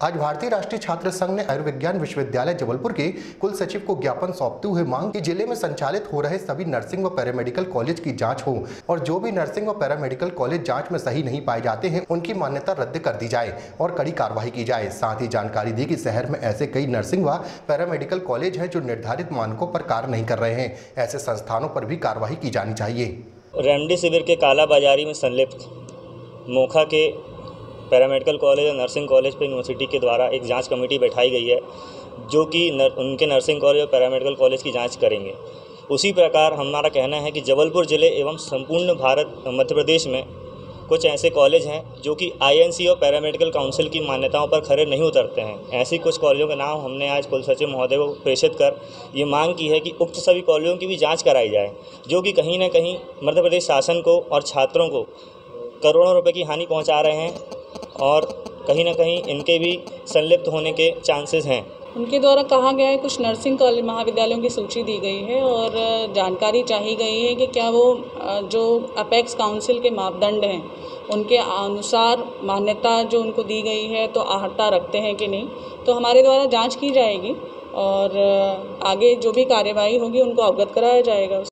आज भारतीय राष्ट्रीय छात्र संघ ने आयुर्विज्ञान विश्वविद्यालय जबलपुर के कुल सचिव को ज्ञापन सौंपते हुए मांग कि जिले में संचालित हो रहे सभी नर्सिंग व पैरामेडिकल कॉलेज की जांच हो और जो भी नर्सिंग व पैरामेडिकल कॉलेज जांच में सही नहीं पाए जाते हैं उनकी मान्यता रद्द कर दी जाए और कड़ी कार्रवाई की जाए। साथ ही जानकारी दी कि शहर में ऐसे कई नर्सिंग व पैरामेडिकल कॉलेज हैं जो निर्धारित मानकों पर कार्य नहीं कर रहे हैं। ऐसे संस्थानों पर भी कार्रवाई की जानी चाहिए। रेमडेसिविर के कालाबाजारी में संलिप्त मोखा के पैरामेडिकल कॉलेज और नर्सिंग कॉलेज पर यूनिवर्सिटी के द्वारा एक जांच कमेटी बैठाई गई है जो कि उनके नर्सिंग कॉलेज और पैरामेडिकल कॉलेज की जांच करेंगे। उसी प्रकार हमारा कहना है कि जबलपुर ज़िले एवं संपूर्ण भारत मध्य प्रदेश में कुछ ऐसे कॉलेज हैं जो कि आईएनसी और पैरामेडिकल काउंसिल की मान्यताओं पर खरे नहीं उतरते हैं। ऐसी कुछ कॉलेजों के नाम हमने आज कुल सचिव महोदय को प्रेषित कर ये मांग की है कि उक्त सभी कॉलेजों की भी जाँच कराई जाए जो कि कहीं न कहीं मध्य प्रदेश शासन को और छात्रों को करोड़ों रुपये की हानि पहुँचा रहे हैं और कहीं ना कहीं इनके भी संलिप्त होने के चांसेस हैं। उनके द्वारा कहा गया है कुछ नर्सिंग कॉलेज महाविद्यालयों की सूची दी गई है और जानकारी चाही गई है कि क्या वो जो अपेक्स काउंसिल के मापदंड हैं उनके अनुसार मान्यता जो उनको दी गई है तो आहर्ता रखते हैं कि नहीं। तो हमारे द्वारा जांच की जाएगी और आगे जो भी कार्यवाही होगी उनको अवगत कराया जाएगा।